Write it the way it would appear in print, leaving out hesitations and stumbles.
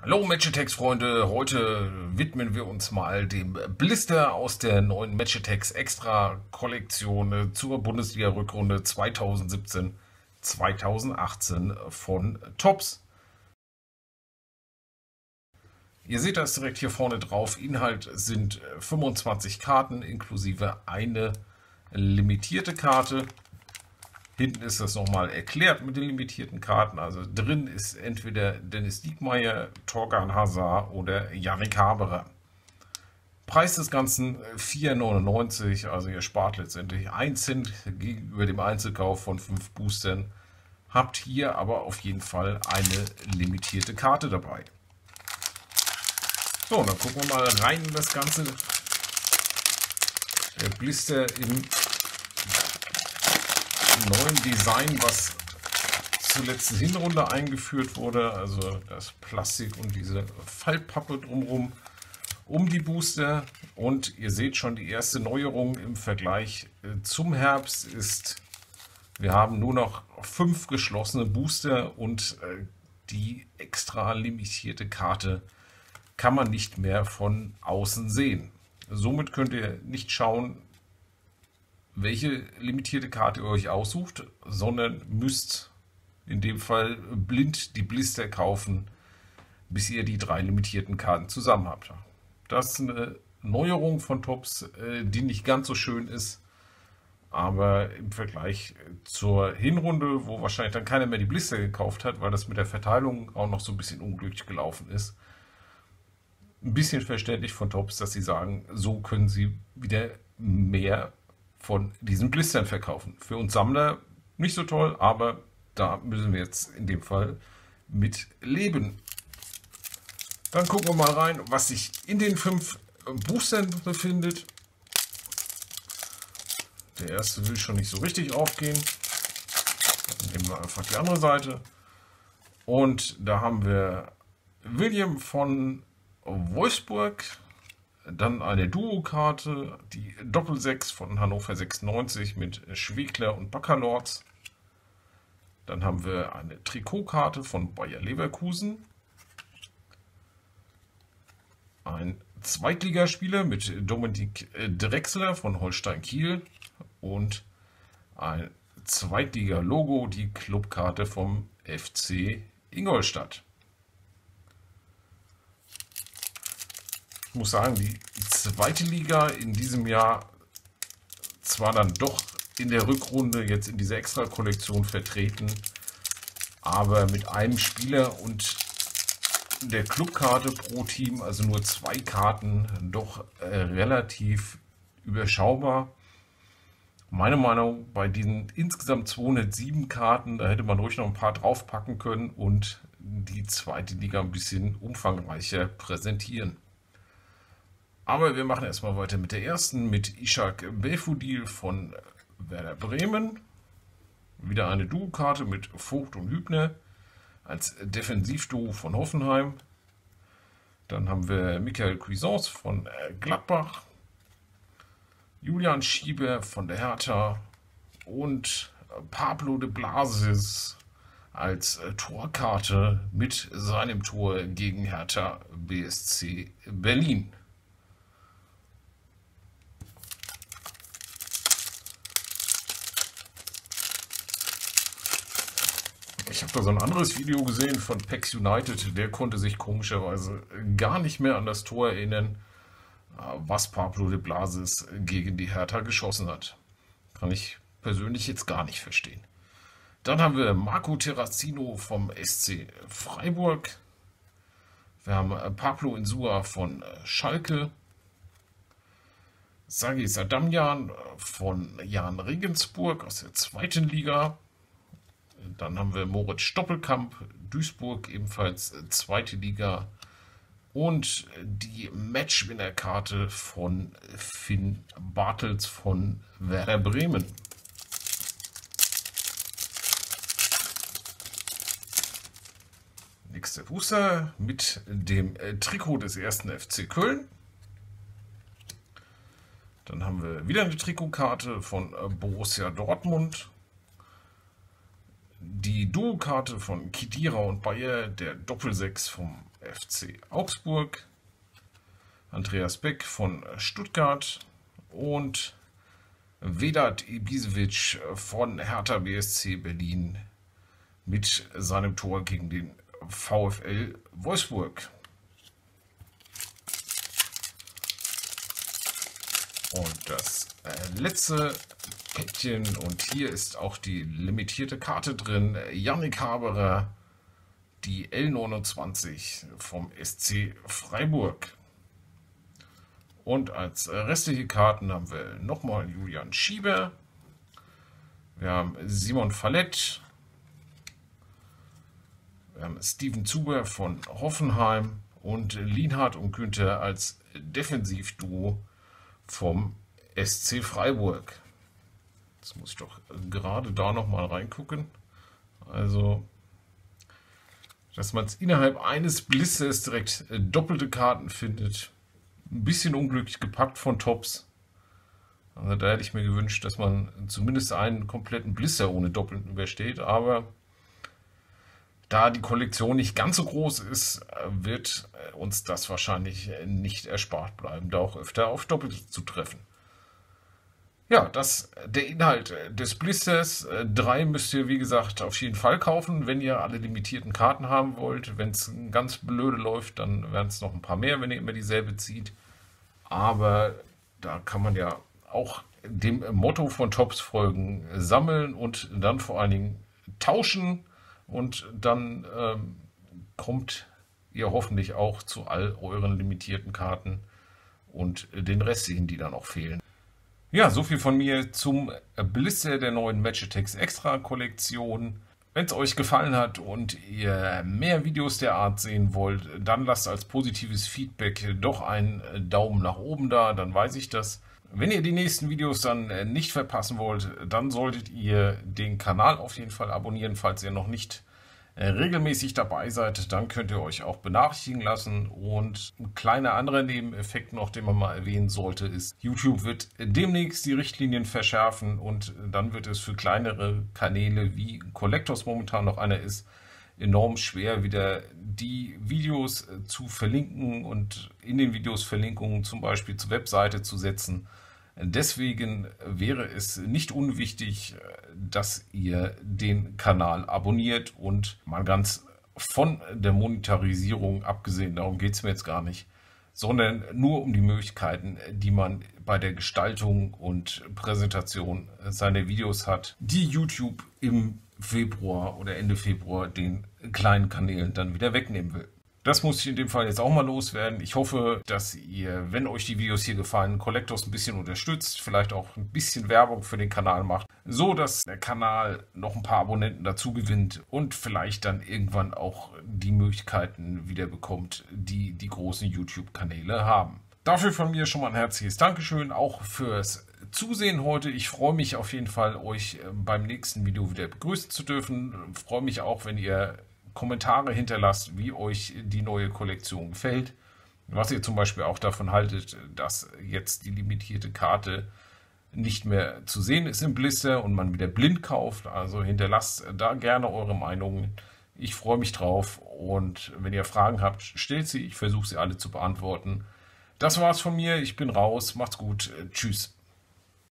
Hallo Match-Attacks-Freunde, heute widmen wir uns mal dem Blister aus der neuen Match-Attacks Extra-Kollektion zur Bundesliga-Rückrunde 2017-2018 von Topps. Ihr seht das direkt hier vorne drauf. Inhalt sind 25 Karten inklusive eine limitierte Karte. Hinten ist das nochmal erklärt mit den limitierten Karten. Also drin ist entweder Dennis Diekmeyer, Thorgan Hazard oder Yannick Haberer. Preis des Ganzen 4,99. Also ihr spart letztendlich 1 Cent gegenüber dem Einzelkauf von 5 Boostern. Habt hier aber auf jeden Fall eine limitierte Karte dabei. So, dann gucken wir mal rein in das Ganze. Der Blister im neuen Design, was zur letzten Hinrunde eingeführt wurde, also das Plastik und diese Faltpappe drumherum um die Booster. Und ihr seht schon, die erste Neuerung im Vergleich zum Herbst ist, wir haben nur noch 5 geschlossene Booster und die extra limitierte Karte kann man nicht mehr von außen sehen. Somit könnt ihr nicht schauen, welche limitierte Karte ihr euch aussucht, sondern müsst in dem Fall blind die Blister kaufen, bis ihr die 3 limitierten Karten zusammen habt. Das ist eine Neuerung von Topps, die nicht ganz so schön ist, aber im Vergleich zur Hinrunde, wo wahrscheinlich dann keiner mehr die Blister gekauft hat, weil das mit der Verteilung auch noch so ein bisschen unglücklich gelaufen ist, ein bisschen verständlich von Topps, dass sie sagen, so können sie wieder mehr von diesen Blistern verkaufen. Für uns Sammler nicht so toll, aber da müssen wir jetzt in dem Fall mit leben. Dann gucken wir mal rein, was sich in den 5 Boostern befindet. Der erste will schon nicht so richtig aufgehen. Dann nehmen wir einfach die andere Seite. Und da haben wir William von Wolfsburg. Dann eine Duo-Karte, die Doppel-6 von Hannover 96 mit Schwegler und Baccalords. Dann haben wir eine Trikotkarte von Bayer Leverkusen. Ein Zweitligaspieler mit Dominik Drexler von Holstein Kiel. Und ein Zweitliga-Logo, die Clubkarte vom FC Ingolstadt. Ich muss sagen, die zweite Liga in diesem Jahr zwar dann doch in der Rückrunde jetzt in dieser Extra-Kollektion vertreten, aber mit einem Spieler und der Clubkarte pro Team, also nur 2 Karten, doch relativ überschaubar. Meine Meinung, bei diesen insgesamt 207 Karten, da hätte man ruhig noch ein paar draufpacken können und die zweite Liga ein bisschen umfangreicher präsentieren. Aber wir machen erstmal weiter mit der ersten, mit Ishak Belfodil von Werder Bremen. Wieder eine Duo-Karte mit Vogt und Hübner als Defensivduo von Hoffenheim. Dann haben wir Michael Cuisance von Gladbach, Julian Schieber von der Hertha und Pablo de Blasis als Torkarte mit seinem Tor gegen Hertha BSC Berlin. Ich habe da so ein anderes Video gesehen von PEX United, der konnte sich komischerweise gar nicht mehr an das Tor erinnern, was Pablo de Blasis gegen die Hertha geschossen hat. Kann ich persönlich jetzt gar nicht verstehen. Dann haben wir Marco Terracino vom SC Freiburg. Wir haben Pablo Insua von Schalke. Sagi Sadamjan von Jan Regensburg aus der 2. Liga. Dann haben wir Moritz Stoppelkamp, Duisburg, ebenfalls 2. Liga. Und die Matchwinner-Karte von Finn Bartels von Werder Bremen. Nächster Booster mit dem Trikot des 1. FC Köln. Dann haben wir wieder eine Trikotkarte von Borussia Dortmund. Die Duo-Karte von Khedira und Bayer, der Doppel-6 vom FC Augsburg, Andreas Beck von Stuttgart und Vedat Ibisevic von Hertha BSC Berlin mit seinem Tor gegen den VfL Wolfsburg. Und das letzte Päckchen, und hier ist auch die limitierte Karte drin, Yannick Haberer, die L29 vom SC Freiburg. Und als restliche Karten haben wir nochmal Julian Schieber, wir haben Simon Fallett, wir haben Steven Zuber von Hoffenheim und Lienhardt und Günther als Defensivduo vom SC Freiburg. Jetzt muss ich doch gerade da nochmal reingucken. Also, dass man es innerhalb eines Blisters direkt doppelte Karten findet. Ein bisschen unglücklich gepackt von Topps. Also da hätte ich mir gewünscht, dass man zumindest einen kompletten Blister ohne Doppelten übersteht. Aber da die Kollektion nicht ganz so groß ist, wird uns das wahrscheinlich nicht erspart bleiben, da auch öfter auf Doppelte zu treffen. Ja, das der Inhalt des Blisters. 3 müsst ihr, wie gesagt, auf jeden Fall kaufen, wenn ihr alle limitierten Karten haben wollt. Wenn es ganz blöde läuft, dann werden es noch ein paar mehr, wenn ihr immer dieselbe zieht. Aber da kann man ja auch dem Motto von Topps folgen, sammeln und dann vor allen Dingen tauschen. Und dann kommt ihr hoffentlich auch zu all euren limitierten Karten und den restlichen, die dann noch fehlen. Ja, so viel von mir zum Blister der neuen Match Attax Extra Kollektion. Wenn es euch gefallen hat und ihr mehr Videos der Art sehen wollt, dann lasst als positives Feedback doch einen Daumen nach oben da, dann weiß ich das. Wenn ihr die nächsten Videos dann nicht verpassen wollt, dann solltet ihr den Kanal auf jeden Fall abonnieren, falls ihr noch nicht regelmäßig dabei seid. Dann könnt ihr euch auch benachrichtigen lassen. Und ein kleiner anderer Nebeneffekt noch, den man mal erwähnen sollte, ist, YouTube wird demnächst die Richtlinien verschärfen und dann wird es für kleinere Kanäle, wie Collectors momentan noch einer ist, enorm schwer, wieder die Videos zu verlinken und in den Videos Verlinkungen zum Beispiel zur Webseite zu setzen. Deswegen wäre es nicht unwichtig, dass ihr den Kanal abonniert und mal ganz von der Monetarisierung abgesehen, darum geht es mir jetzt gar nicht, sondern nur um die Möglichkeiten, die man bei der Gestaltung und Präsentation seiner Videos hat, die YouTube im Februar oder Ende Februar den kleinen Kanälen dann wieder wegnehmen will. Das muss ich in dem Fall jetzt auch mal loswerden. Ich hoffe, dass ihr, wenn euch die Videos hier gefallen, Collectors ein bisschen unterstützt, vielleicht auch ein bisschen Werbung für den Kanal macht, so dass der Kanal noch ein paar Abonnenten dazu gewinnt und vielleicht dann irgendwann auch die Möglichkeiten wieder bekommt, die die großen YouTube-Kanäle haben. Dafür von mir schon mal ein herzliches Dankeschön, auch fürs Zusehen heute. Ich freue mich auf jeden Fall, euch beim nächsten Video wieder begrüßen zu dürfen. Ich freue mich auch, wenn ihr Kommentare hinterlasst, wie euch die neue Kollektion gefällt. Was ihr zum Beispiel auch davon haltet, dass jetzt die limitierte Karte nicht mehr zu sehen ist im Blister und man wieder blind kauft. Also hinterlasst da gerne eure Meinungen. Ich freue mich drauf und wenn ihr Fragen habt, stellt sie. Ich versuche sie alle zu beantworten. Das war's von mir. Ich bin raus. Macht's gut. Tschüss.